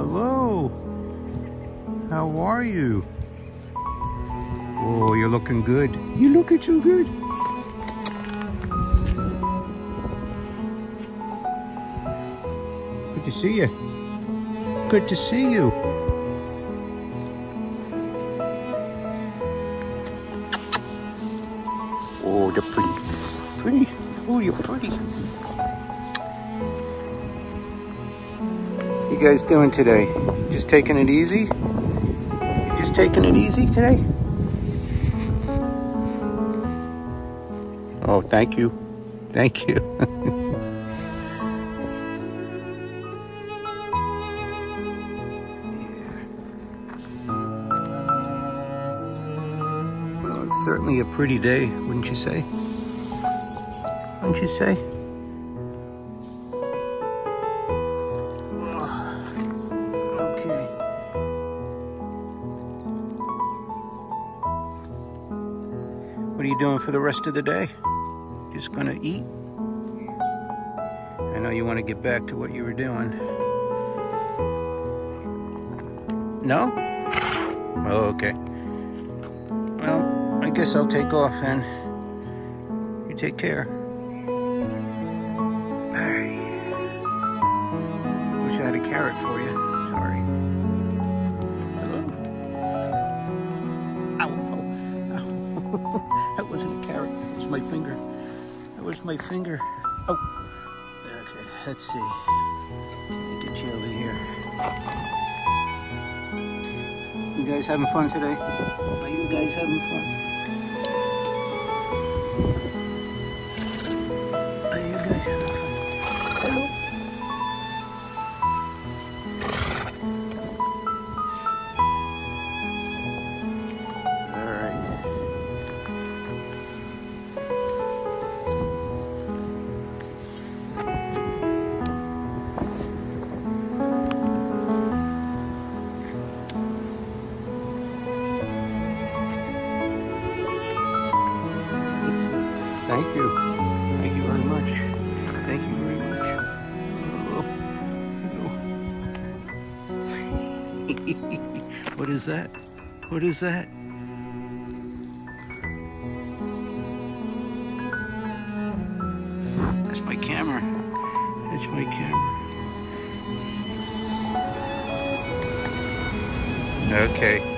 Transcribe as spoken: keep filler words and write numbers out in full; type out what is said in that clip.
Hello. How are you? Oh, you're looking good. You looking so good. Good to see you. Good to see you. Oh, they're pretty. Pretty. Oh, you're pretty. What you guys doing today? Just taking it easy? You just taking it easy today? Oh, thank you. Thank you. Well, it's certainly a pretty day, wouldn't you say? Wouldn't you say? Okay. What are you doing for the rest of the day? Just gonna eat? I know you want to get back to what you were doing. No? Oh, okay. Well, I guess I'll take off then. You take care. Alright. Wish I had a carrot for you. Sorry. Hello? Ow, ow, ow. That wasn't a carrot. It was my finger. That was my finger. Oh. Okay, let's see. Let me get you over here. You guys having fun today? Are you guys having fun? Are you guys having fun? Hello? All right. Thank you. Thank you very much. Thank you very much. Hello. Hello. What is that? What is that? That's my camera. That's my camera. Okay.